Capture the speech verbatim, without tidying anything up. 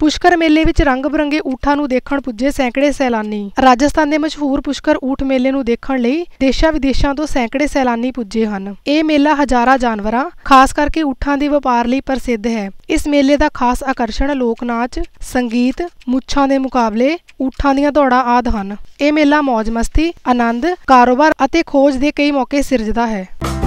ਪੁਸ਼ਕਰ ਮੇਲੇ ਵਿੱਚ ਰੰਗ ਬਰੰਗੇ ਊਠਾਂ ਨੂੰ ਦੇਖਣ ਪੁੱਜੇ ਸੈਂਕੜੇ ਸੈਲਾਨੀ। ਰਾਜਸਥਾਨ ਦੇ ਮਸ਼ਹੂਰ ਪੁਸ਼ਕਰ ਊਠ ਮੇਲੇ ਨੂੰ ਦੇਖਣ ਲਈ ਦੇਸ਼ਾਂ ਵਿਦੇਸ਼ਾਂ ਤੋਂ ਸੈਂਕੜੇ ਸੈਲਾਨੀ ਪੁੱਜੇ ਹਨ। ਇਹ ਮੇਲਾ ਹਜ਼ਾਰਾਂ ਜਾਨਵਰਾਂ ਖਾਸ ਕਰਕੇ ਊਠਾਂ ਦੇ ਵਪਾਰ ਲਈ ਪ੍ਰਸਿੱਧ ਹੈ। ਇਸ ਮੇਲੇ ਦਾ ਖਾਸ ਆਕਰਸ਼ਣ ਲੋਕ ਨਾਚ, ਸੰਗੀਤ, ਮੁੱਛਾਂ ਦੇ ਮੁਕਾਬਲੇ, ਊਠਾਂ ਦੀਆਂ ਦੌੜਾਂ ਆਦਿ ਹਨ। ਇਹ ਮੇਲਾ ਮੌਜ ਮਸਤੀ, ਆਨੰਦ, ਕਾਰੋਬਾਰ ਅਤੇ ਖੋਜ ਦੇ ਕਈ ਮੌਕੇ ਸਿਰਜਦਾ ਹੈ।